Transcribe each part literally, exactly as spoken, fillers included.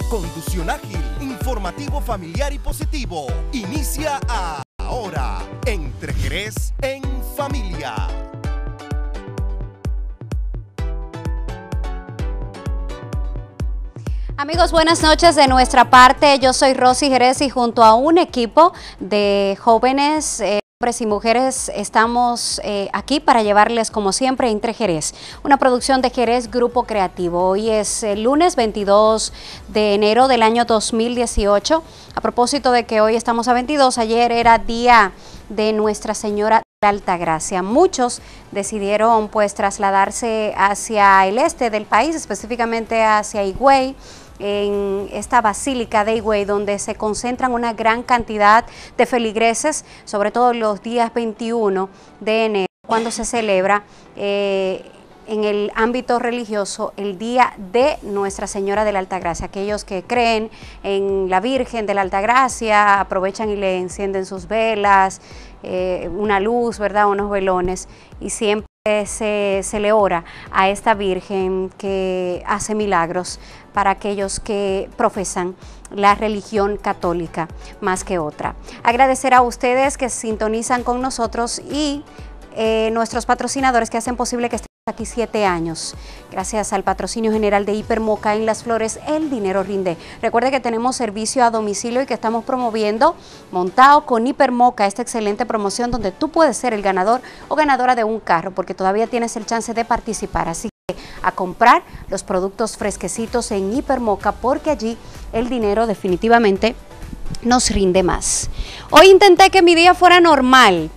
conducción ágil, informativo, familiar y positivo. Inicia ahora, Entre Jerez en Familia. Amigos, buenas noches de nuestra parte. Yo soy Rosy Jerez y junto a un equipo de jóvenes, eh, hombres y mujeres, estamos eh, aquí para llevarles, como siempre, Entre Jerez, una producción de Jerez Grupo Creativo. Hoy es el lunes veintidós de enero del año dos mil dieciocho. A propósito de que hoy estamos a veintidós, ayer era día de Nuestra Señora de Altagracia. Muchos decidieron pues trasladarse hacia el este del país, específicamente hacia Higüey, en esta basílica de Higüey, donde se concentran una gran cantidad de feligreses, sobre todo los días veintiuno de enero, cuando se celebra eh, en el ámbito religioso el Día de Nuestra Señora de la Altagracia. Aquellos que creen en la Virgen de la Altagracia aprovechan y le encienden sus velas, eh, una luz, ¿verdad?, unos velones, y siempre Se, se le ora a esta Virgen que hace milagros para aquellos que profesan la religión católica más que otra. Agradecer a ustedes que sintonizan con nosotros y eh, nuestros patrocinadores que hacen posible que estemos aquí siete años. Gracias al patrocinio general de Hipermoca en Las Flores, el dinero rinde. Recuerde que tenemos servicio a domicilio y que estamos promoviendo Montado con Hipermoca, esta excelente promoción donde tú puedes ser el ganador o ganadora de un carro, porque todavía tienes el chance de participar. Así que a comprar los productos fresquecitos en Hipermoca, porque allí el dinero definitivamente nos rinde más. Hoy intenté que mi día fuera normal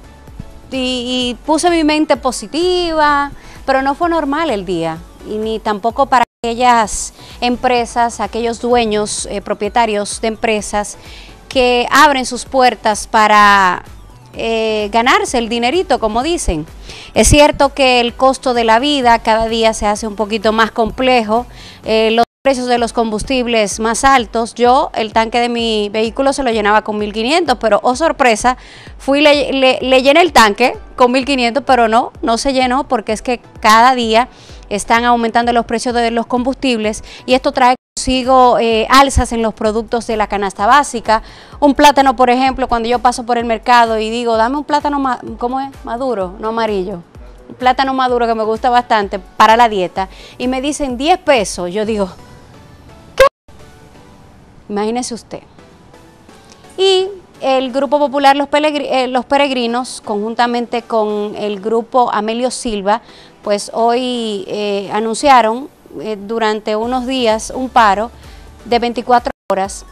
y, y puse mi mente positiva, pero no fue normal el día, y ni tampoco para aquellas empresas, aquellos dueños, eh, propietarios de empresas que abren sus puertas para eh, ganarse el dinerito, como dicen. Es cierto que el costo de la vida cada día se hace un poquito más complejo, eh, los precios de los combustibles más altos. Yo el tanque de mi vehículo se lo llenaba con mil quinientos, pero oh sorpresa, fui le, le, le llené el tanque con mil quinientos, pero no, no se llenó, porque es que cada día están aumentando los precios de los combustibles y esto trae consigo eh, alzas en los productos de la canasta básica. Un plátano, por ejemplo, cuando yo paso por el mercado y digo, dame un plátano, ma ¿cómo es? Maduro, no amarillo. Un plátano maduro que me gusta bastante para la dieta, y me dicen diez pesos, yo digo, imagínese usted. Y el Grupo Popular Los, eh, Los Peregrinos, conjuntamente con el Grupo Amelio Silva, pues hoy eh, anunciaron eh, durante unos días un paro de veinticuatro horas.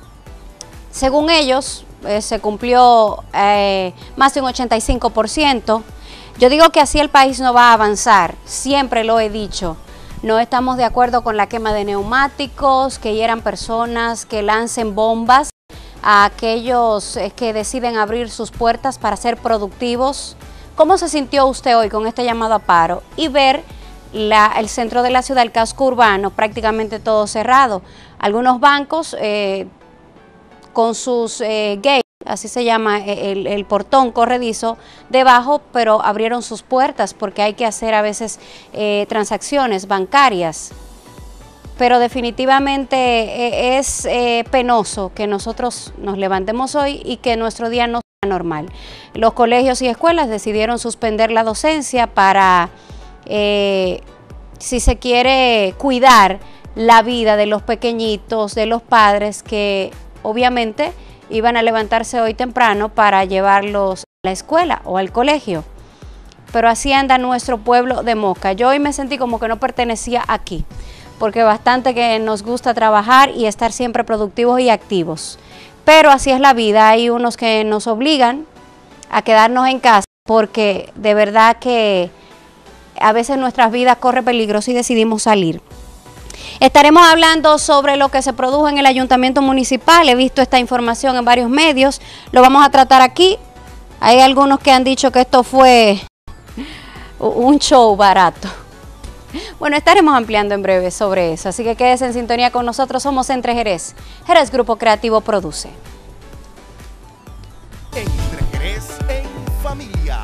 Según ellos, eh, se cumplió eh, más de un ochenta y cinco por ciento. Yo digo que así el país no va a avanzar, siempre lo he dicho. No estamos de acuerdo con la quema de neumáticos, que hieran personas, que lancen bombas a aquellos que deciden abrir sus puertas para ser productivos. ¿Cómo se sintió usted hoy con este llamado a paro y ver la, el centro de la ciudad, el casco urbano, prácticamente todo cerrado? Algunos bancos eh, con sus eh, gates, así se llama el, el portón corredizo debajo, pero abrieron sus puertas porque hay que hacer a veces eh, transacciones bancarias. Pero definitivamente eh, es eh, penoso que nosotros nos levantemos hoy y que nuestro día no sea normal. Los colegios y escuelas decidieron suspender la docencia para, eh, si se quiere, cuidar la vida de los pequeñitos, de los padres que obviamente iban a levantarse hoy temprano para llevarlos a la escuela o al colegio. Pero así anda nuestro pueblo de Moca. Yo hoy me sentí como que no pertenecía aquí, porque bastante que nos gusta trabajar y estar siempre productivos y activos. Pero así es la vida, hay unos que nos obligan a quedarnos en casa, porque de verdad que a veces nuestras vidas corren peligro si decidimos salir. Estaremos hablando sobre lo que se produjo en el Ayuntamiento Municipal. He visto esta información en varios medios, lo vamos a tratar aquí. Hay algunos que han dicho que esto fue un show barato. Bueno, estaremos ampliando en breve sobre eso, así que quédese en sintonía con nosotros. Somos Entre Jerez. Jerez Grupo Creativo produce. Entre Jerez en Familia.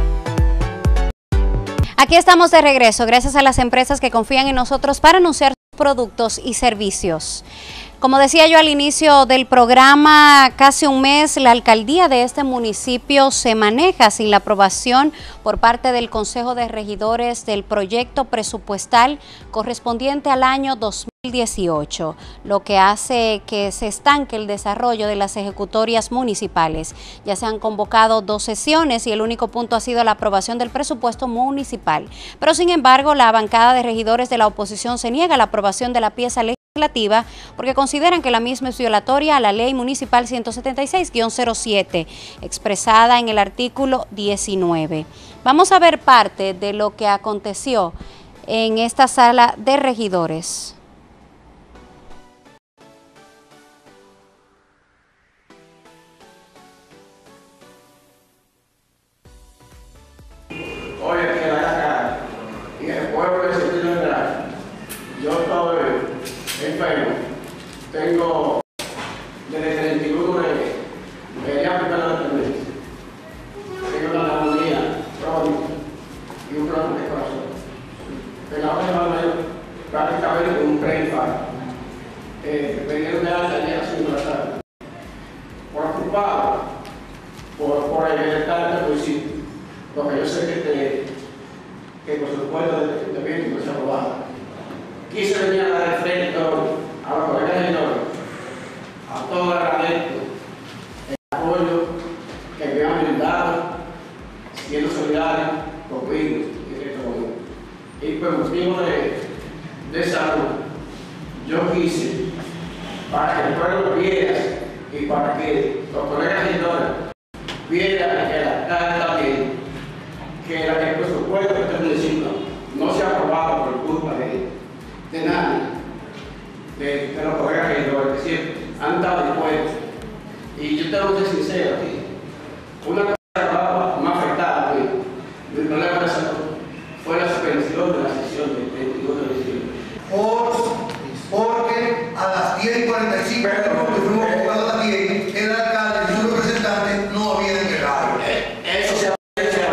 Aquí estamos de regreso, gracias a las empresas que confían en nosotros para anunciar productos y servicios. Como decía yo al inicio del programa, casi un mes la alcaldía de este municipio se maneja sin la aprobación por parte del Consejo de Regidores del proyecto presupuestal correspondiente al año dos mil dieciocho, lo que hace que se estanque el desarrollo de las ejecutorias municipales. Ya se han convocado dos sesiones y el único punto ha sido la aprobación del presupuesto municipal. Pero sin embargo, la bancada de regidores de la oposición se niega a la aprobación de la pieza legislativa porque consideran que la misma es violatoria a la ley municipal ciento setenta y seis guión cero siete, expresada en el artículo diecinueve. Vamos a ver parte de lo que aconteció en esta sala de regidores. Oye, que la acá, y el pueblo de Sentido General, yo estoy enfermo, tengo desde el treinta y uno de, de ya primero de tendencia, tengo una neumonía crónica y un problema de corazón. Pero ahora me va prácticamente con un preinfarto. Eh, me dieron de alta ayer a las cinco de la tarde. Preocupado por, por el bienestar de este municipio. Porque yo sé que, te, que por supuesto de, de bien no se ha aprobado. Quise venir a dar el frente a los colegas regidores, a todos agradezco el apoyo que me han brindado, siendo solidarios conmigo y de todo. Y por motivo de, de salud, yo quise, para que el pueblo viera y para que los colegas regidores vieran que la carta también, que la que el presupuesto de este municipio no se ha aprobado por culpa de, de nadie, de, de los colegas regidores, que siempre han estado dispuestos. Y yo tengo que ser sincero aquí, una cosa que más afectada a mí, mi problema de salud, fue la suspensión de la sesión del veintiuno de diciembre. Por, porque a las diez y cuarenta y cinco, que fuimos convocados a las diez, el alcalde y su representante no habían llegado. Eh, eso se ha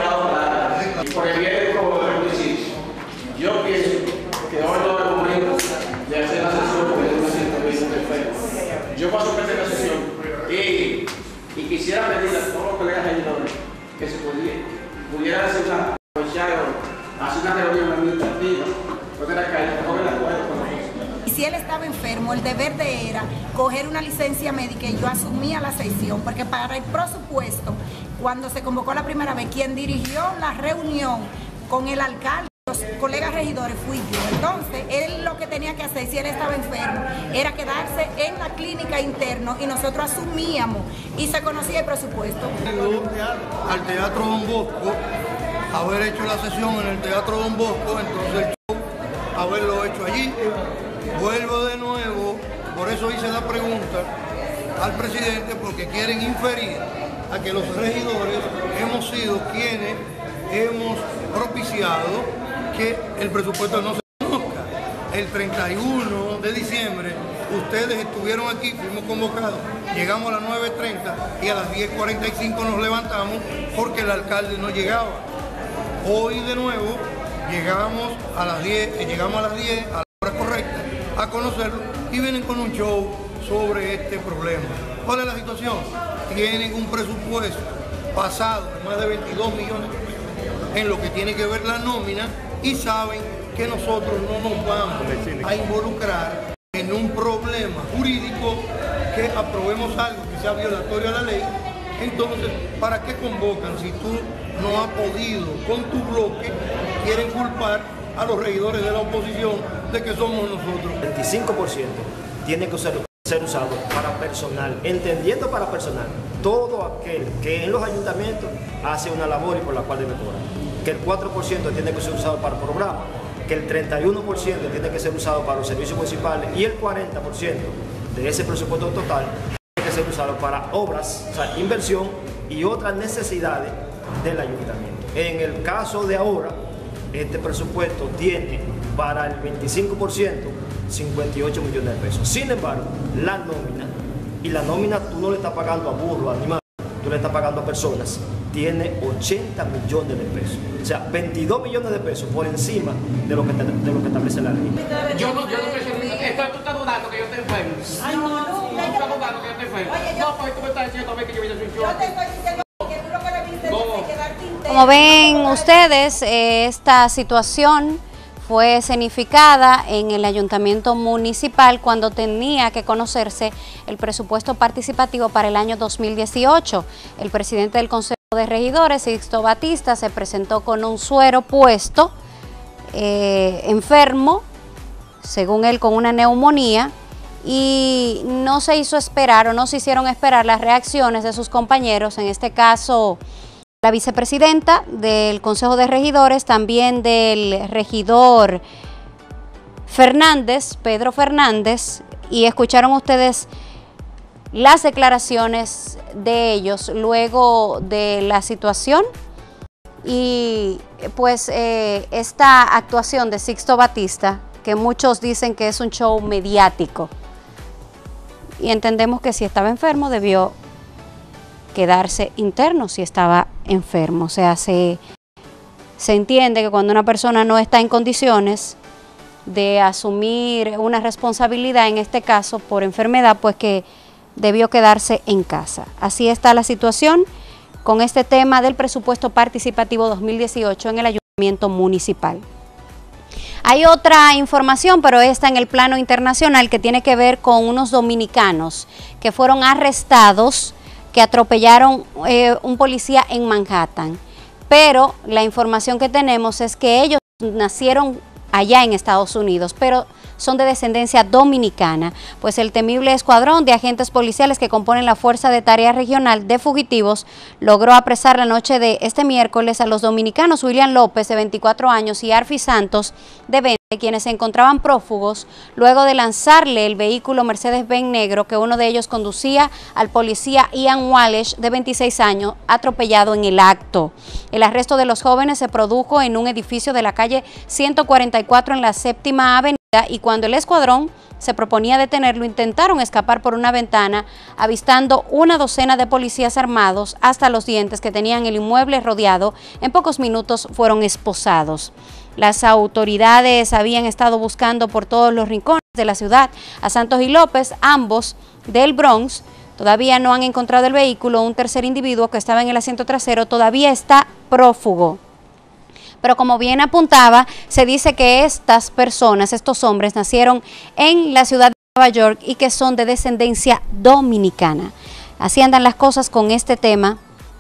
por el bien del pueblo del municipio. Yo pienso que hoy no es el momento de hacer la sesión porque es una situación perfecta. Yo voy a suspender la sesión y, y quisiera pedirle a todos los colegas regidores que se pudiera, pudieran hacer una, hacer una reunión administrativa, poner acá y poner de acuerdo con nosotros. Y si él estaba enfermo, el deber de era coger una licencia médica y yo asumía la sesión, porque para el presupuesto, cuando se convocó la primera vez, quien dirigió la reunión con el alcalde, los colegas regidores, fui yo. Entonces, él lo que tenía que hacer, si él estaba enfermo, era quedarse en la clínica interno y nosotros asumíamos y se conocía el presupuesto. Al Teatro Don Bosco, haber hecho la sesión en el Teatro Don Bosco, entonces el show, haberlo hecho allí. Vuelvo de nuevo, por eso hice la pregunta al presidente, porque quieren inferir a que los regidores hemos sido quienes hemos propiciado que el presupuesto no se conozca. El treinta y uno de diciembre ustedes estuvieron aquí, fuimos convocados, llegamos a las nueve treinta y a las diez cuarenta y cinco nos levantamos porque el alcalde no llegaba. Hoy de nuevo llegamos a las diez, llegamos a las diez, a la hora correcta, a conocerlo y vienen con un show sobre este problema. ¿Cuál es la situación? Tienen un presupuesto pasado de más de veintidós millones de pesos en lo que tiene que ver la nómina y saben que nosotros no nos vamos a involucrar en un problema jurídico que aprobemos algo que sea violatorio a la ley. Entonces, ¿para qué convocan si tú no has podido con tu bloque? Quieren culpar a los regidores de la oposición de que somos nosotros. El veinticinco por ciento tiene que ser, ser usado para personal, entendiendo para personal todo aquel que en los ayuntamientos hace una labor y por la cual debe cobrar. Que el cuatro por ciento tiene que ser usado para programas, que el treinta y uno por ciento tiene que ser usado para los servicios municipales y el cuarenta por ciento de ese presupuesto total tiene que ser usado para obras, o sea, inversión y otras necesidades del ayuntamiento. En el caso de ahora, este presupuesto tiene para el veinticinco por ciento cincuenta y ocho millones de pesos. Sin embargo, la nómina, y la nómina tú no le estás pagando a burro, a animales, tú le estás pagando a personas, tiene ochenta millones de pesos. O sea, veintidós millones de pesos por encima de lo que, de lo que establece la ley. Yo no, yo no entonces tú estás dudando que yo esté enfermo. Ay, no, no, Tú estás dudando que yo esté enfermo. Oye, yo- No, pues tú me estás diciendo a mí que yo voy a hacer un show. Yo te estoy diciendo que tú lo que debiste es quedarte interno. Como ven ustedes, eh, esta situación fue escenificada en el ayuntamiento municipal cuando tenía que conocerse el presupuesto participativo para el año dos mil dieciocho. El presidente del Consejo de Regidores, Sixto Batista, se presentó con un suero puesto, eh, enfermo, según él con una neumonía, y no se hizo esperar o no se hicieron esperar las reacciones de sus compañeros, en este caso la vicepresidenta del Consejo de Regidores, también del regidor Fernández, Pedro Fernández, y escucharon ustedes las declaraciones de ellos luego de la situación y pues eh, esta actuación de Sixto Batista, que muchos dicen que es un show mediático, y entendemos que si estaba enfermo debió quedarse interno si estaba enfermo. O sea, se, se entiende que cuando una persona no está en condiciones de asumir una responsabilidad, en este caso por enfermedad, pues que debió quedarse en casa. Así está la situación con este tema del presupuesto participativo dos mil dieciocho en el ayuntamiento municipal. Hay otra información, pero esta en el plano internacional, que tiene que ver con unos dominicanos que fueron arrestados, que atropellaron eh, un policía en Manhattan. Pero la información que tenemos es que ellos nacieron allá en Estados Unidos, pero son de descendencia dominicana, pues el temible escuadrón de agentes policiales que componen la Fuerza de Tarea Regional de Fugitivos logró apresar la noche de este miércoles a los dominicanos William López, de veinticuatro años, y Arfi Santos, de veinte, quienes se encontraban prófugos luego de lanzarle el vehículo Mercedes-Benz negro que uno de ellos conducía al policía Ian Walsh, de veintiséis años, atropellado en el acto. El arresto de los jóvenes se produjo en un edificio de la calle ciento cuarenta y cuatro en la Séptima Avenida, y cuando el escuadrón se proponía detenerlo, intentaron escapar por una ventana, avistando una docena de policías armados hasta los dientes que tenían el inmueble rodeado. En pocos minutos fueron esposados. Las autoridades habían estado buscando por todos los rincones de la ciudad a Santos y López, ambos del Bronx. Todavía no han encontrado el vehículo. Un tercer individuo que estaba en el asiento trasero todavía está prófugo. Pero como bien apuntaba, se dice que estas personas, estos hombres, nacieron en la ciudad de Nueva York y que son de descendencia dominicana. Así andan las cosas con este tema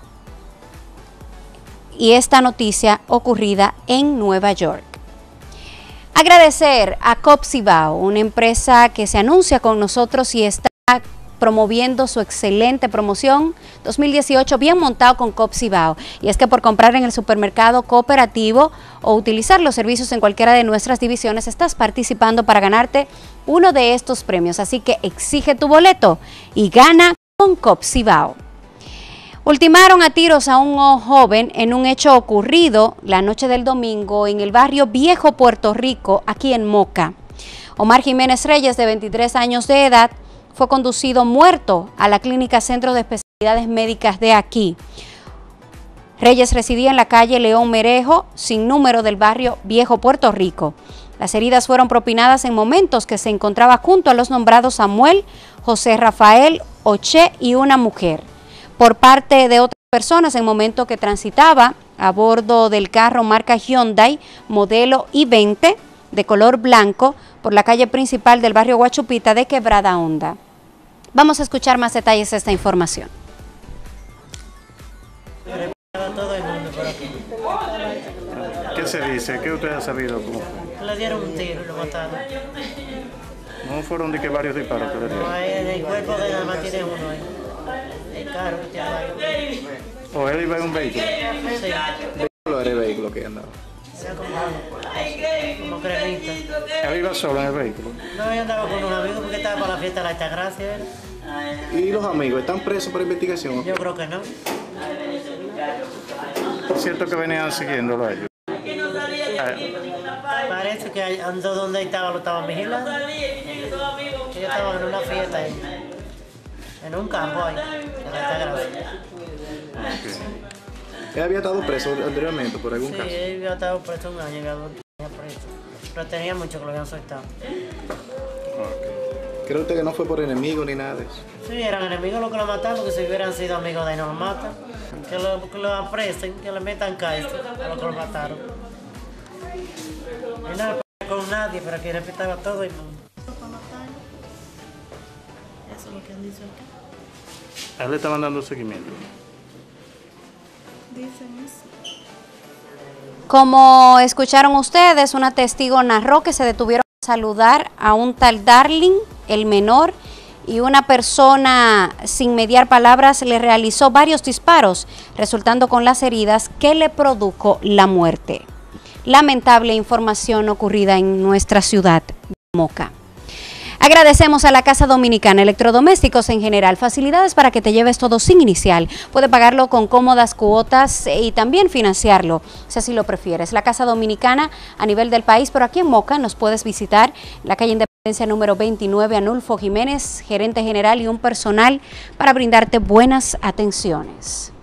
y esta noticia ocurrida en Nueva York. Agradecer a Copcibao, una empresa que se anuncia con nosotros y está promoviendo su excelente promoción dos mil dieciocho bien montado con Copcibao. Y es que por comprar en el supermercado cooperativo o utilizar los servicios en cualquiera de nuestras divisiones, estás participando para ganarte uno de estos premios. Así que exige tu boleto y gana con Copcibao. Ultimaron a tiros a un joven en un hecho ocurrido la noche del domingo en el barrio Viejo Puerto Rico, aquí en Moca. Omar Jiménez Reyes, de veintitrés años de edad, fue conducido muerto a la Clínica Centro de Especialidades Médicas de aquí. Reyes residía en la calle León Merejo, sin número, del barrio Viejo Puerto Rico. Las heridas fueron propinadas en momentos que se encontraba junto a los nombrados Samuel, José Rafael, Oche y una mujer, por parte de otras personas en momento que transitaba a bordo del carro marca Hyundai, modelo i veinte, de color blanco, por la calle principal del barrio Guachupita de Quebrada Honda. Vamos a escuchar más detalles de esta información. ¿Qué se dice? ¿Qué usted ha sabido? ¿Cómo fue? Le dieron un tiro y lo mataron. No fueron de que varios disparos que le dieron. No, ahí en el cuerpo de nada más tiene uno ahí. El carro que tiene ahí. ¿O él iba en un vehículo? Sí. ¿De color era el vehículo que andaba? Sea como, como cremita. ¿Él iba solo en el vehículo? No, yo andaba con unos amigos porque estaba para la fiesta de la Altagracia. ¿eh? ¿Y los amigos están presos por investigación? Yo creo que no. ¿Es cierto que venían siguiéndolo a ellos? Parece que andó donde estaba, lo estaban vigilando. Ellos estaban en una fiesta ahí, en un campo ahí, en la Altagracia. Okay. ¿Él había estado preso anteriormente por algún Sí, caso? Sí, él había estado preso un año, había preso. Pero tenía mucho que lo habían soltado. ¿Cree usted que no fue por enemigo ni nada de eso? Sí, eran enemigos los que lo mataron, porque si hubieran sido amigos de él no lo matan. Que lo, que lo apresen, que le metan cárcel a los que lo mataron. Y nada con nadie, pero que respetaba a todo el mundo. Eso es lo que han dicho acá. A él le estaban dando seguimiento. Dicen eso. Como escucharon ustedes, una testigo narró que se detuvieron a saludar a un tal Darling, el menor, y una persona sin mediar palabras le realizó varios disparos, resultando con las heridas que le produjo la muerte. Lamentable información ocurrida en nuestra ciudad de Moca. Agradecemos a la Casa Dominicana, electrodomésticos en general, facilidades para que te lleves todo sin inicial. Puede pagarlo con cómodas cuotas y también financiarlo, si así lo prefieres. La Casa Dominicana a nivel del país, pero aquí en Moca nos puedes visitar en la calle Independencia número veintinueve, Anulfo Jiménez, gerente general y un personal para brindarte buenas atenciones.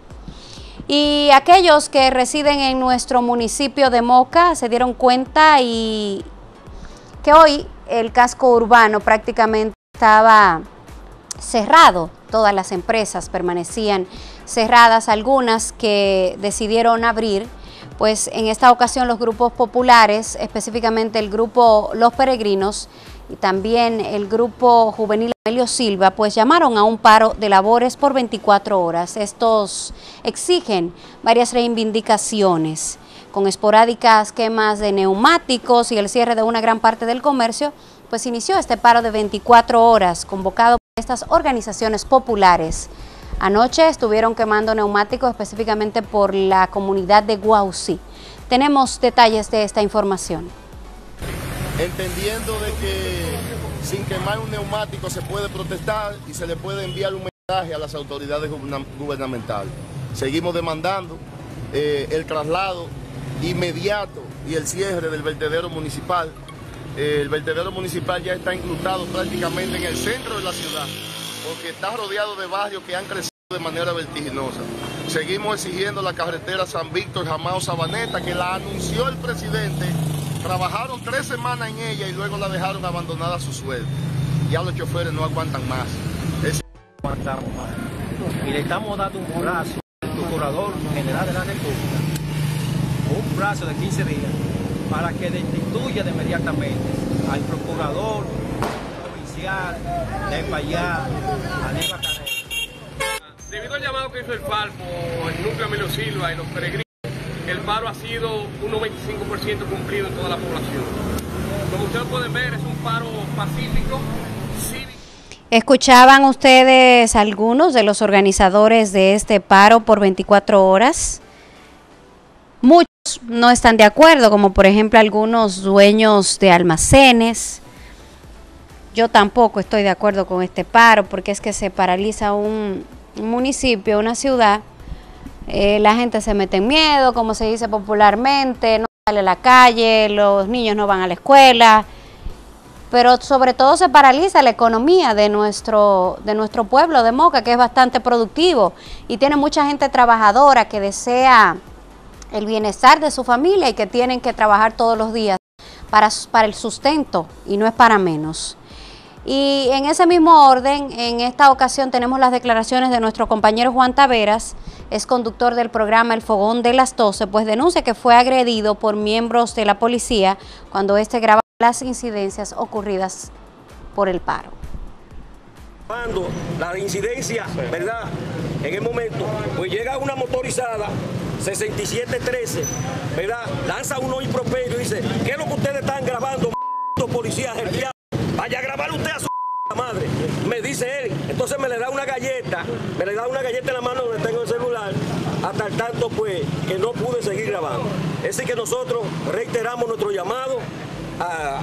Y aquellos que residen en nuestro municipio de Moca se dieron cuenta y que hoy el casco urbano prácticamente estaba cerrado. Todas las empresas permanecían cerradas, algunas que decidieron abrir, pues en esta ocasión los grupos populares, específicamente el grupo Los Peregrinos y también el grupo juvenil Amelio Silva, pues llamaron a un paro de labores por veinticuatro horas. Estos exigen varias reivindicaciones. Con esporádicas quemas de neumáticos y el cierre de una gran parte del comercio, pues inició este paro de veinticuatro horas convocado por estas organizaciones populares. Anoche estuvieron quemando neumáticos específicamente por la comunidad de Guaucí. Tenemos detalles de esta información. Entendiendo de que sin quemar un neumático se puede protestar y se le puede enviar un mensaje a las autoridades gubernamentales. Seguimos demandando eh, el traslado inmediato y el cierre del vertedero municipal. Eh, el vertedero municipal ya está incrustado prácticamente en el centro de la ciudad, porque está rodeado de barrios que han crecido de manera vertiginosa. Seguimos exigiendo la carretera San Víctor, Jamao, Sabaneta, que la anunció el presidente. Trabajaron tres semanas en ella y luego la dejaron abandonada a su suerte. Ya los choferes no aguantan más. Es... aguantamos más. Y le estamos dando un brazo al Procurador General de la República, un plazo de quince días, para que destituya de inmediatamente al Procurador Provincial de Payá, Aníbal Canela. Debido al llamado que hizo el Falpo, el núcleo Amelio Silva y los peregrinos, el paro ha sido un noventa y cinco por ciento cumplido en toda la población. Como ustedes pueden ver, es un paro pacífico, cívico. ¿Escuchaban ustedes algunos de los organizadores de este paro por veinticuatro horas? Muchos no están de acuerdo, como por ejemplo algunos dueños de almacenes. Yo tampoco estoy de acuerdo con este paro, porque es que se paraliza un, un municipio, una ciudad. Eh, la gente se mete en miedo, como se dice popularmente, no sale a la calle, los niños no van a la escuela, pero sobre todo se paraliza la economía de nuestro, de nuestro pueblo de Moca, que es bastante productivo y tiene mucha gente trabajadora que desea el bienestar de su familia y que tienen que trabajar todos los días para, para el sustento, y no es para menos. Y en ese mismo orden, en esta ocasión tenemos las declaraciones de nuestro compañero Juan Taveras, es conductor del programa El Fogón de las doce, pues denuncia que fue agredido por miembros de la policía cuando este grababa las incidencias ocurridas por el paro. Cuando la incidencia, ¿verdad? En el momento, pues llega una motorizada, sesenta y siete trece, ¿verdad? Lanza uno improperio y dice, ¿qué es lo que ustedes están grabando, policías, el diablo? Vaya a grabar usted a su madre, me dice él. Entonces me le da una galleta, me le da una galleta en la mano donde tengo el celular, hasta el tanto pues que no pude seguir grabando. Es decir que nosotros reiteramos nuestro llamado a,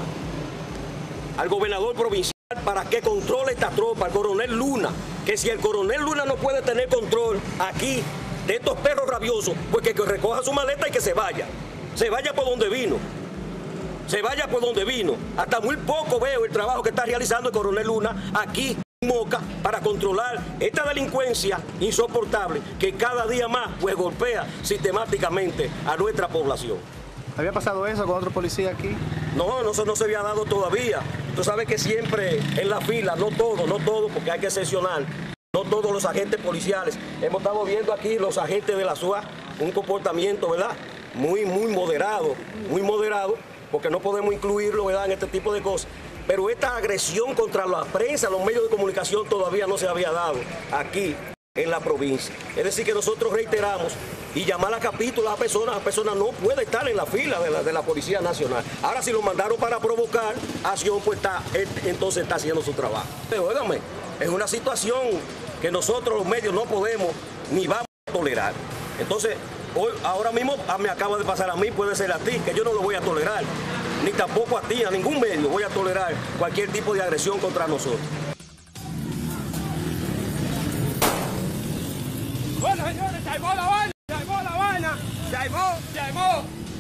al gobernador provincial para que controle esta tropa, al coronel Luna, que si el coronel Luna no puede tener control aquí de estos perros rabiosos, pues que recoja su maleta y que se vaya, se vaya por donde vino. Se vaya por donde vino. Hasta muy poco veo el trabajo que está realizando el coronel Luna aquí en Moca para controlar esta delincuencia insoportable que cada día más pues golpea sistemáticamente a nuestra población. ¿Había pasado eso con otro policía aquí? No, no, eso no se había dado todavía. Tú sabes que siempre en la fila, no todo, no todo, porque hay que excepcionar, no todos los agentes policiales. Hemos estado viendo aquí los agentes de la S U A, un comportamiento, ¿verdad? Muy, muy moderado, muy moderado, porque no podemos incluirlo, ¿verdad?, en este tipo de cosas. Pero esta agresión contra la prensa, los medios de comunicación todavía no se había dado aquí en la provincia. Es decir, que nosotros reiteramos y llamar a capítulo a la persona, la persona no puede estar en la fila de la, de la Policía Nacional. Ahora, si lo mandaron para provocar acción, pues está, entonces está haciendo su trabajo. Pero, óigame, es una situación que nosotros los medios no podemos ni vamos a tolerar. Entonces, hoy, ahora mismo me acaba de pasar a mí, puede ser a ti, que yo no lo voy a tolerar. Ni tampoco a ti, a ningún medio voy a tolerar cualquier tipo de agresión contra nosotros. Bueno, señores, se armó la vaina, se armó la vaina, se armó, se armó.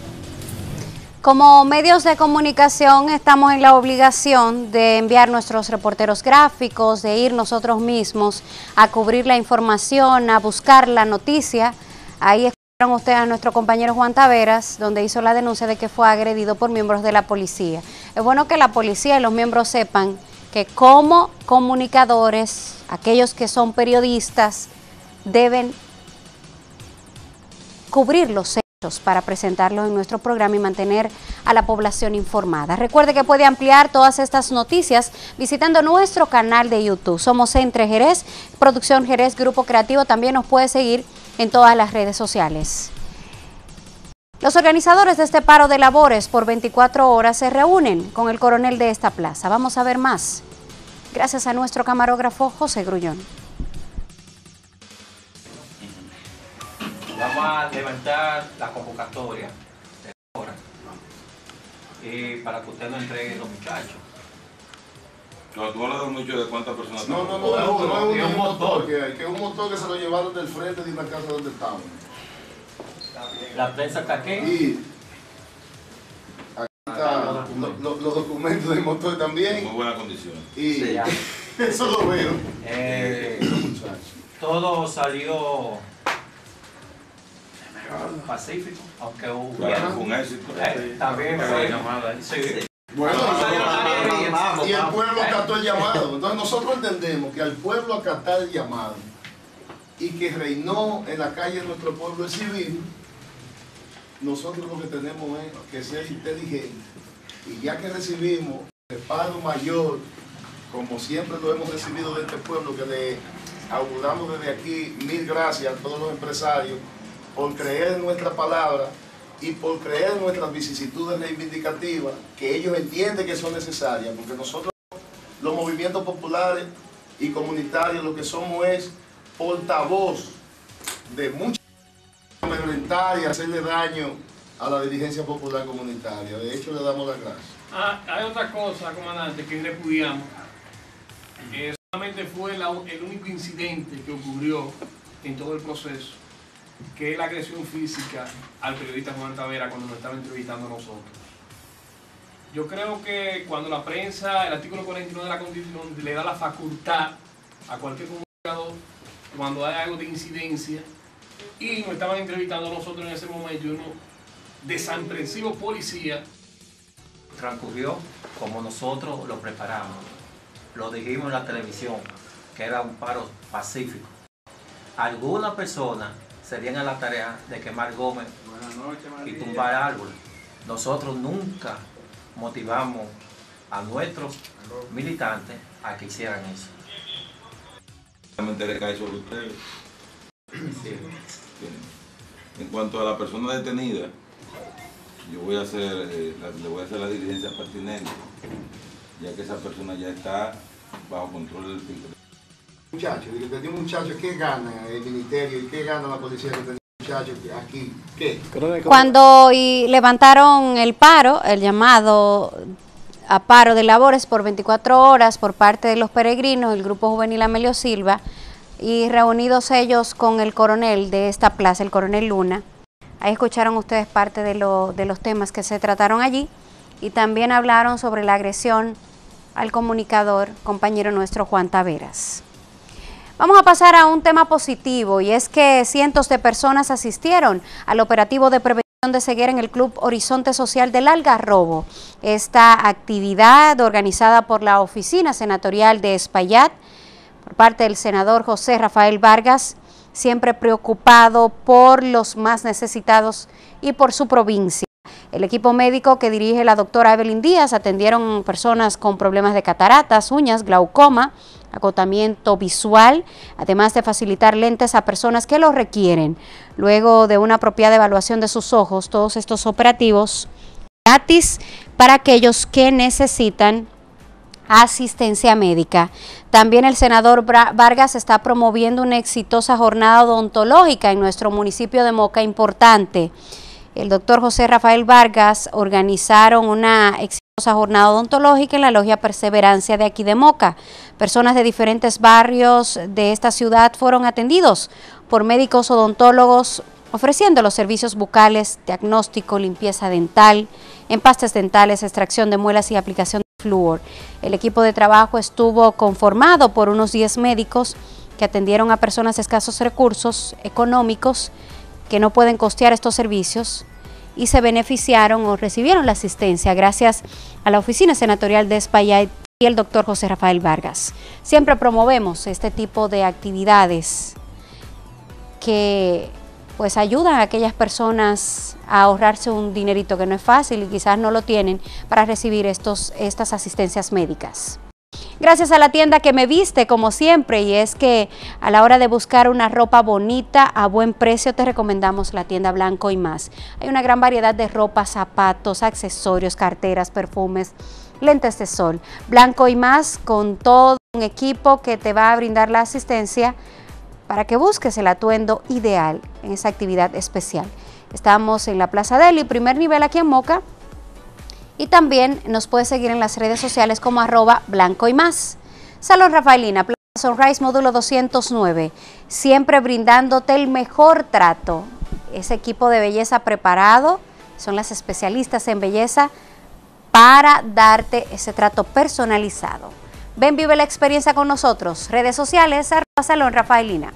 Como medios de comunicación estamos en la obligación de enviar nuestros reporteros gráficos, de ir nosotros mismos a cubrir la información, a buscar la noticia. Ahí escucharon ustedes a nuestro compañero Juan Taveras, donde hizo la denuncia de que fue agredido por miembros de la policía. Es bueno que la policía y los miembros sepan que como comunicadores, aquellos que son periodistas, deben cubrir los hechos para presentarlos en nuestro programa y mantener a la población informada. Recuerde que puede ampliar todas estas noticias visitando nuestro canal de YouTube. Somos Entre Jerez, Producción Jerez, Grupo Creativo. También nos puede seguir en todas las redes sociales. Los organizadores de este paro de labores por veinticuatro horas se reúnen con el coronel de esta plaza. Vamos a ver más. Gracias a nuestro camarógrafo José Grullón. Vamos a levantar la convocatoria de ahora y para que usted nos entregue los muchachos. No, tú hablas mucho de cuántas personas. No, no, no, no, no, no es un motor que hay, que es un motor que se lo llevaron del frente de una casa donde estamos. ¿La prensa está aquí? Y aquí están lo, lo, los documentos del motor también. Muy buena condición. Y sí, eso lo veo. Eh, todo salió pacífico, aunque hubo claro, un éxito. Eh, también fue llamada. Sí. Bueno, y el pueblo acató el llamado. Entonces nosotros entendemos que al pueblo acatar el llamado y que reinó en la calle nuestro pueblo civil, nosotros lo que tenemos es que ser inteligentes. Y ya que recibimos el respaldo mayor, como siempre lo hemos recibido de este pueblo, que le auguramos desde aquí mil gracias a todos los empresarios por creer en nuestra palabra y por creer en nuestras vicisitudes reivindicativas, que ellos entienden que son necesarias, porque nosotros, los movimientos populares y comunitarios, lo que somos es portavoz de muchas amedrentar y hacerle daño a la dirigencia popular comunitaria. De hecho, le damos las gracias. Ah, hay otra cosa, comandante, que repudiamos. Eh, solamente fue la, el único incidente que ocurrió en todo el proceso, que es la agresión física al periodista Juan Taveras cuando nos estaba entrevistando a nosotros. Yo creo que cuando la prensa, el artículo cuarenta y nueve de la Constitución, le da la facultad a cualquier comunicador, cuando hay algo de incidencia, y nos estaban entrevistando a nosotros en ese momento, y uno desaprensivo policía. Transcurrió como nosotros lo preparamos. Lo dijimos en la televisión, que era un paro pacífico. Algunas personas serían a la tarea de quemar Gómez y tumbar árboles. Nosotros nunca motivamos a nuestros militantes a que hicieran eso. Recae sobre ustedes. Sí. En cuanto a la persona detenida, yo voy a hacer, eh, la, le voy a hacer la diligencia pertinente, ya que esa persona ya está bajo control del pico. Muchachos, que tenía un muchacho, ¿qué gana el ministerio y qué gana la policía que tenía un muchacho aquí? ¿Qué? Cuando y levantaron el paro, el llamado a paro de labores por veinticuatro horas por parte de los peregrinos, el Grupo Juvenil Amelio Silva, y reunidos ellos con el coronel de esta plaza, el coronel Luna, ahí escucharon ustedes parte de, lo, de los temas que se trataron allí, y también hablaron sobre la agresión al comunicador, compañero nuestro Juan Taveras. Vamos a pasar a un tema positivo, y es que cientos de personas asistieron al operativo de prevención de ceguera en el Club Horizonte Social del Algarrobo. Esta actividad, organizada por la Oficina Senatorial de Espaillat, por parte del senador José Rafael Vargas, siempre preocupado por los más necesitados y por su provincia. El equipo médico que dirige la doctora Evelyn Díaz atendieron personas con problemas de cataratas, uñas, glaucoma, agotamiento visual, además de facilitar lentes a personas que lo requieren. Luego de una apropiada evaluación de sus ojos, todos estos operativos gratis para aquellos que necesitan asistencia médica. También el senador Vargas está promoviendo una exitosa jornada odontológica en nuestro municipio de Moca, importante. El doctor José Rafael Vargas organizaron una exitosa jornada odontológica en la Logia Perseverancia de aquí de Moca. Personas de diferentes barrios de esta ciudad fueron atendidos por médicos odontólogos ofreciendo los servicios bucales, diagnóstico, limpieza dental, empastes dentales, extracción de muelas y aplicación de flúor. El equipo de trabajo estuvo conformado por unos diez médicos que atendieron a personas de escasos recursos económicos que no pueden costear estos servicios y se beneficiaron o recibieron la asistencia gracias a la Oficina Senatorial de Espaillat y el doctor José Rafael Vargas. Siempre promovemos este tipo de actividades que pues ayudan a aquellas personas a ahorrarse un dinerito que no es fácil y quizás no lo tienen para recibir estos, estas asistencias médicas. Gracias a la tienda que me viste, como siempre, y es que a la hora de buscar una ropa bonita a buen precio te recomendamos la tienda Blanco y Más. Hay una gran variedad de ropa, zapatos, accesorios, carteras, perfumes, lentes de sol. Blanco y Más, con todo un equipo que te va a brindar la asistencia para que busques el atuendo ideal en esa actividad especial. Estamos en la Plaza Deli, primer nivel aquí en Moca. Y también nos puedes seguir en las redes sociales como arroba Blanco y Más. Salón Rafaelina, Plaza Sunrise, módulo doscientos nueve, siempre brindándote el mejor trato. Ese equipo de belleza preparado, son las especialistas en belleza para darte ese trato personalizado. Ven, vive la experiencia con nosotros. Redes sociales, arroba Salón Rafaelina.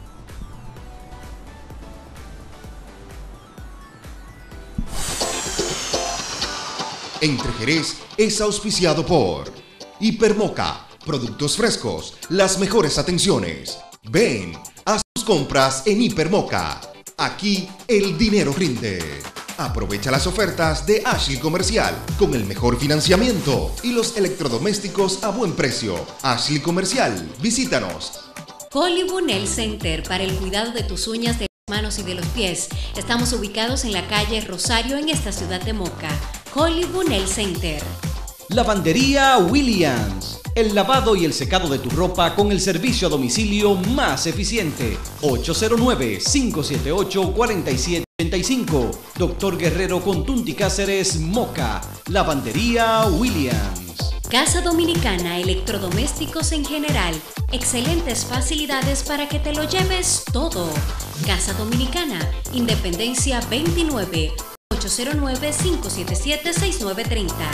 Entre Jerez es auspiciado por Hipermoca, productos frescos, las mejores atenciones. Ven, haz tus compras en Hipermoca. Aquí el dinero rinde. Aprovecha las ofertas de Ashley Comercial con el mejor financiamiento y los electrodomésticos a buen precio. Ashley Comercial, visítanos. Hollywood Nail Center, para el cuidado de tus uñas, de las manos y de los pies. Estamos ubicados en la calle Rosario, en esta ciudad de Moca. Hollywood Nail Center. Lavandería Williams. El lavado y el secado de tu ropa con el servicio a domicilio más eficiente. ocho cero nueve, cinco siete ocho, cuatro siete ocho cinco. Doctor Guerrero Contunti Cáceres, Moca. Lavandería Williams. Casa Dominicana, electrodomésticos en general. Excelentes facilidades para que te lo lleves todo. Casa Dominicana, Independencia veintinueve. ocho cero nueve, cinco siete siete, seis nueve tres cero.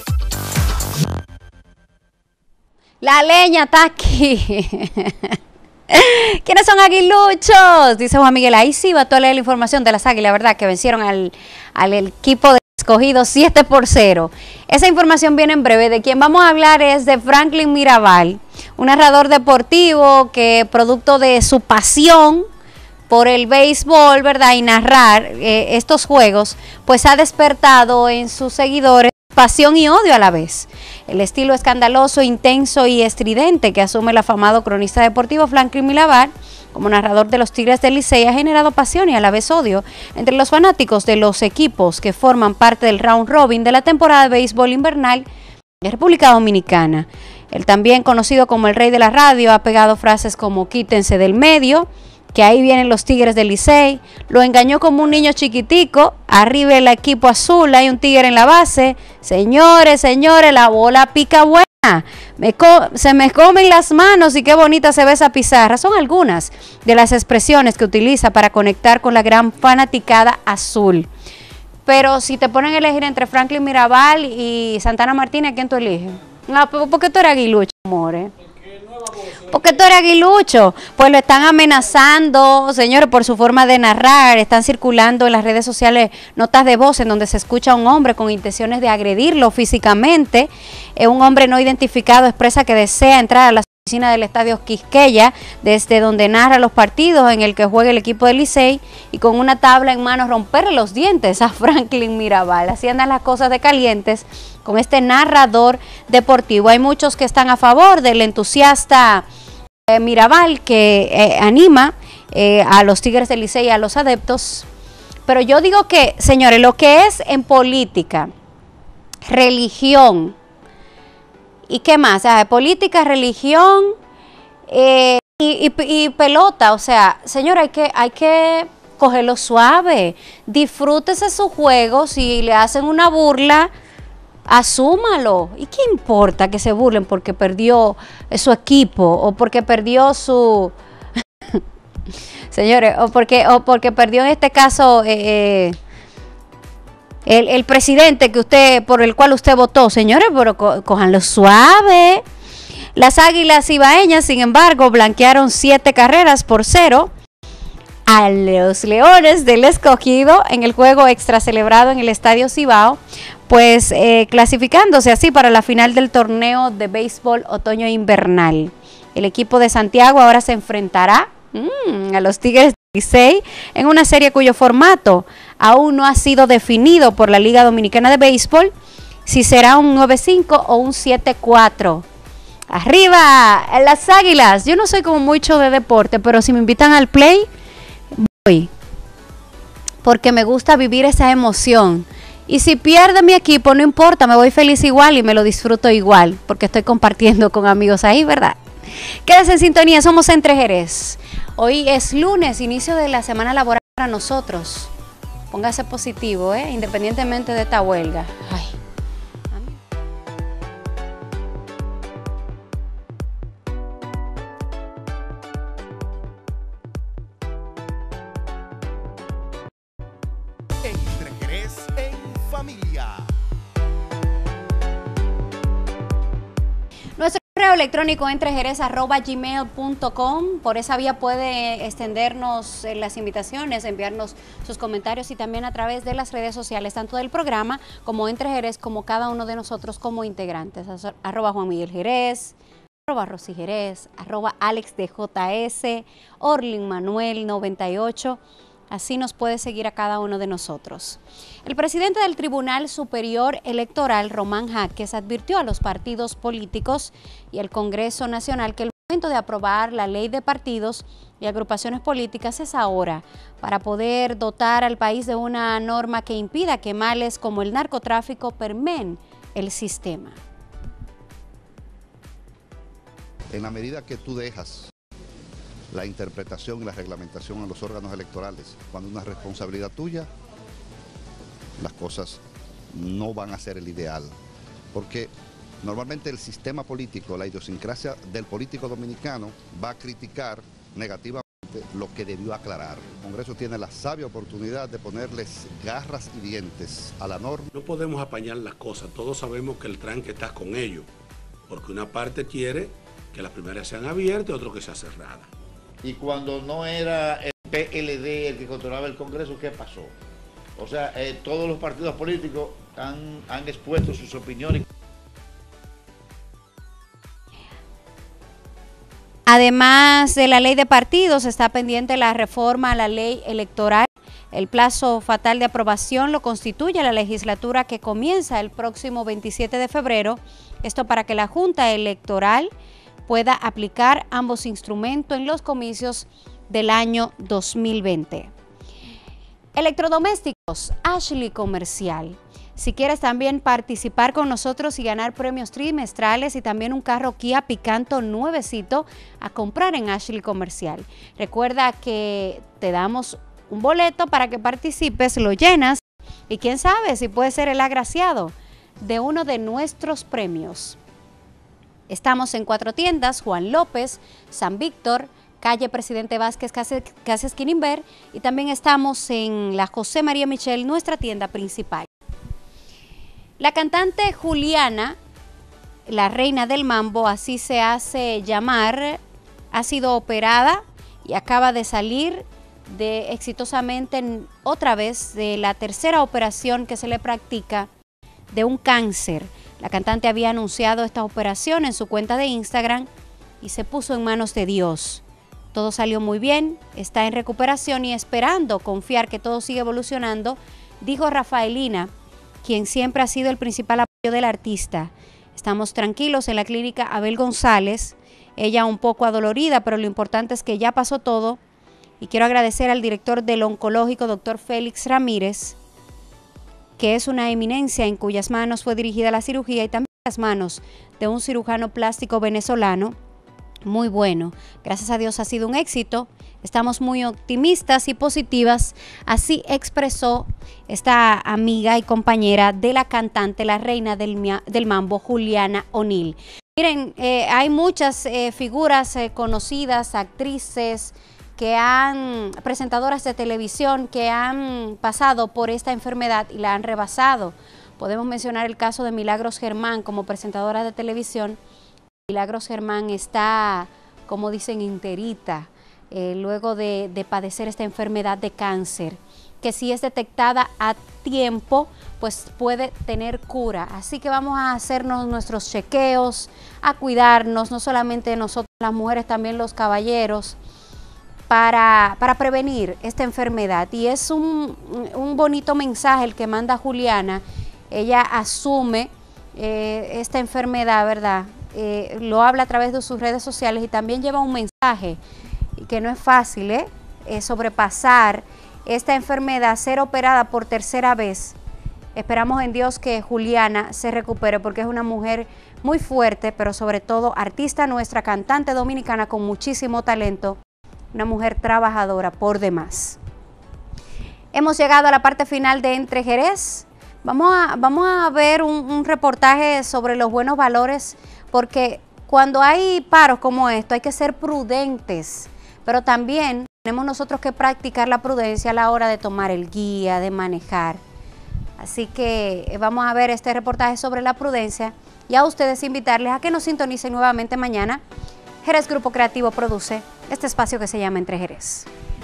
La leña está aquí. ¿Quiénes son aguiluchos? Dice Juan Miguel. Ahí sí va a leer la información de las águilas, ¿verdad? Que vencieron al, al equipo de Escogido siete por cero. Esa información viene en breve. De quien vamos a hablar es de Franklin Mirabal, un narrador deportivo que, producto de su pasión por el béisbol, ¿verdad? Y narrar eh, estos juegos, pues ha despertado en sus seguidores pasión y odio a la vez. El estilo escandaloso, intenso y estridente que asume el afamado cronista deportivo Franklin Mirabal como narrador de los Tigres del Licey ha generado pasión y a la vez odio entre los fanáticos de los equipos que forman parte del round robin de la temporada de béisbol invernal de República Dominicana. El también conocido como el rey de la radio ha pegado frases como quítense del medio, que ahí vienen los Tigres del Licey, lo engañó como un niño chiquitico, arriba el equipo azul, hay un tigre en la base, señores, señores, la bola pica buena, me se me comen las manos y qué bonita se ve esa pizarra. Son algunas de las expresiones que utiliza para conectar con la gran fanaticada azul. Pero si te ponen a elegir entre Franklin Mirabal y Santana Martínez, ¿quién tú eliges? No, porque tú eres aguilucho, amor, ¿eh? Porque tú eres aguilucho. Pues lo están amenazando, señores, por su forma de narrar. Están circulando en las redes sociales notas de voz en donde se escucha a un hombre con intenciones de agredirlo físicamente. Eh, un hombre no identificado expresa que desea entrar a la oficina del Estadio Quisqueya, desde donde narra los partidos en el que juega el equipo del Licey, y con una tabla en mano romperle los dientes a Franklin Mirabal. Así andan las cosas de calientes con este narrador deportivo. Hay muchos que están a favor del entusiasta eh, Mirabal, que eh, anima eh, a los Tigres del Licey y a los adeptos. Pero yo digo que, señores, lo que es en política, religión, ¿y qué más? O sea, política, religión eh, y, y, y pelota. O sea, señor, hay que, hay que cogerlo suave. Disfrútese su juego. Si le hacen una burla, asúmalo. ¿Y qué importa que se burlen porque perdió su equipo o porque perdió su... Señores, o porque, o porque perdió en este caso... Eh, El, el presidente que usted, por el cual usted votó, señores, pero co cójanlo suave. Las Águilas Ibaeñas, sin embargo, blanquearon siete carreras por cero a los Leones del Escogido en el juego extra celebrado en el Estadio Cibao, pues eh, clasificándose así para la final del torneo de béisbol otoño-invernal. El equipo de Santiago ahora se enfrentará mmm, a los Tigres Licey en una serie cuyo formato aún no ha sido definido por la Liga Dominicana de Béisbol, si será un nueve cinco o un siete cuatro. Arriba, las Águilas. Yo no soy como mucho de deporte, pero si me invitan al play, voy. Porque me gusta vivir esa emoción. Y si pierde mi equipo, no importa, me voy feliz igual y me lo disfruto igual, porque estoy compartiendo con amigos ahí, ¿verdad? Quédese en sintonía, somos Entre Jerez. Hoy es lunes, inicio de la semana laboral para nosotros. Póngase positivo, ¿eh? Independientemente de esta huelga. Ay. Entre Jerez en familia. Nuestro correo electrónico entrejerez arroba gmail punto com. Por esa vía puede extendernos eh, las invitaciones, enviarnos sus comentarios y también a través de las redes sociales, tanto del programa como Entre Jerez, como cada uno de nosotros como integrantes. Arroba Juan Miguel Jerez, arroba Rosy Jerez, arroba Alex de J S, Orlin Manuel noventa y ocho. Así nos puede seguir a cada uno de nosotros. El presidente del Tribunal Superior Electoral, Román Jaques, advirtió a los partidos políticos y al Congreso Nacional que el momento de aprobar la ley de partidos y agrupaciones políticas es ahora, para poder dotar al país de una norma que impida que males como el narcotráfico permeen el sistema. En la medida que tú dejas la interpretación y la reglamentación a los órganos electorales, cuando una responsabilidad tuya, las cosas no van a ser el ideal. Porque normalmente el sistema político, la idiosincrasia del político dominicano va a criticar negativamente lo que debió aclarar. El Congreso tiene la sabia oportunidad de ponerles garras y dientes a la norma. No podemos apañar las cosas, todos sabemos que el tranque está con ellos, porque una parte quiere que las primarias sean abiertas y otra que sean cerradas. Y cuando no era el P L D el que controlaba el Congreso, ¿qué pasó? O sea, eh, todos los partidos políticos han, han expuesto sus opiniones. Además de la ley de partidos, está pendiente la reforma a la ley electoral. El plazo fatal de aprobación lo constituye la legislatura que comienza el próximo veintisiete de febrero. Esto para que la Junta Electoral pueda aplicar ambos instrumentos en los comicios del año dos mil veinte. Electrodomésticos, Ashley Comercial. Si quieres también participar con nosotros y ganar premios trimestrales y también un carro Kia Picanto nuevecito a comprar en Ashley Comercial. Recuerda que te damos un boleto para que participes, lo llenas y quién sabe si puede ser el agraciado de uno de nuestros premios. Estamos en cuatro tiendas, Juan López, San Víctor, calle Presidente Vázquez, casi esquina Inver, y también estamos en la José María Michel, nuestra tienda principal. La cantante Juliana, la reina del mambo, así se hace llamar, ha sido operada y acaba de salir de exitosamente otra vez de la tercera operación que se le practica de un cáncer. La cantante había anunciado esta operación en su cuenta de Instagram y se puso en manos de Dios. Todo salió muy bien, está en recuperación y esperando confiar que todo sigue evolucionando, dijo Rafaelina, quien siempre ha sido el principal apoyo del artista. Estamos tranquilos en la clínica Abel González, ella un poco adolorida, pero lo importante es que ya pasó todo. Y quiero agradecer al director del oncológico, doctor Félix Ramírez, que es una eminencia en cuyas manos fue dirigida la cirugía y también en las manos de un cirujano plástico venezolano muy bueno. Gracias a Dios ha sido un éxito. Estamos muy optimistas y positivas. Así expresó esta amiga y compañera de la cantante, la reina del, del mambo, Juliana O'Neill. Miren, eh, hay muchas eh, figuras eh, conocidas, actrices, que han, presentadoras de televisión que han pasado por esta enfermedad y la han rebasado. Podemos mencionar el caso de Milagros Germán como presentadora de televisión. Milagros Germán está, como dicen, enterita, eh, luego de, de padecer esta enfermedad de cáncer, que si es detectada a tiempo, pues puede tener cura. Así que vamos a hacernos nuestros chequeos, a cuidarnos, no solamente nosotros las mujeres, también los caballeros, Para, para prevenir esta enfermedad. Y es un, un bonito mensaje el que manda Juliana. Ella asume eh, esta enfermedad, ¿verdad? Eh, lo habla a través de sus redes sociales y también lleva un mensaje que no es fácil, ¿eh? Eh, sobrepasar esta enfermedad, ser operada por tercera vez. Esperamos en Dios que Juliana se recupere porque es una mujer muy fuerte, pero sobre todo artista nuestra, cantante dominicana con muchísimo talento. Una mujer trabajadora por demás. Hemos llegado a la parte final de Entre Jerez. Vamos a, vamos a ver un, un reportaje sobre los buenos valores, porque cuando hay paros como esto hay que ser prudentes, pero también tenemos nosotros que practicar la prudencia a la hora de tomar el guía, de manejar. Así que vamos a ver este reportaje sobre la prudencia y a ustedes invitarles a que nos sintonicen nuevamente mañana. Jerez Grupo Creativo produce este espacio que se llama Entre Jerez.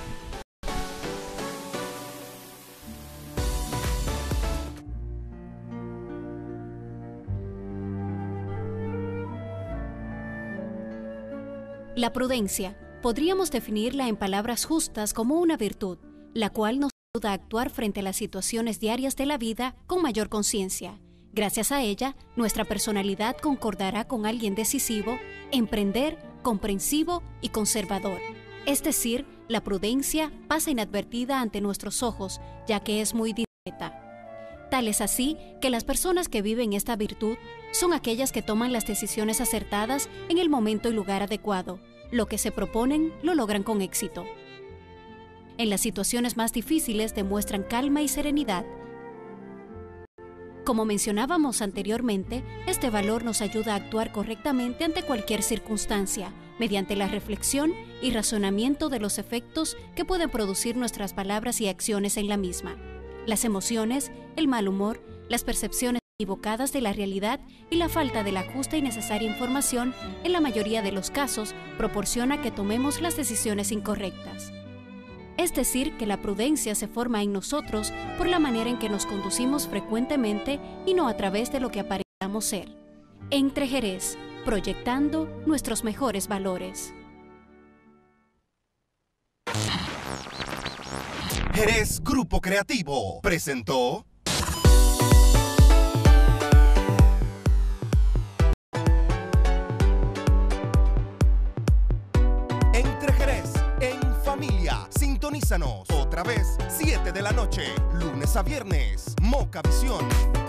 La prudencia, podríamos definirla en palabras justas como una virtud, la cual nos ayuda a actuar frente a las situaciones diarias de la vida con mayor conciencia. Gracias a ella, nuestra personalidad concordará con alguien decisivo, emprender, comprensivo y conservador. Es decir, la prudencia pasa inadvertida ante nuestros ojos, ya que es muy discreta. Tal es así que las personas que viven esta virtud son aquellas que toman las decisiones acertadas en el momento y lugar adecuado. Lo que se proponen lo logran con éxito. En las situaciones más difíciles demuestran calma y serenidad. Como mencionábamos anteriormente, este valor nos ayuda a actuar correctamente ante cualquier circunstancia, mediante la reflexión y razonamiento de los efectos que pueden producir nuestras palabras y acciones en la misma. Las emociones, el mal humor, las percepciones equivocadas de la realidad y la falta de la justa y necesaria información, en la mayoría de los casos, proporciona que tomemos las decisiones incorrectas. Es decir, que la prudencia se forma en nosotros por la manera en que nos conducimos frecuentemente y no a través de lo que aparentamos ser. Entre Jerez, proyectando nuestros mejores valores. Jerez Grupo Creativo presentó Entre Jerez en familia. Sintonízanos otra vez, siete de la noche, lunes a viernes. Moca Visión.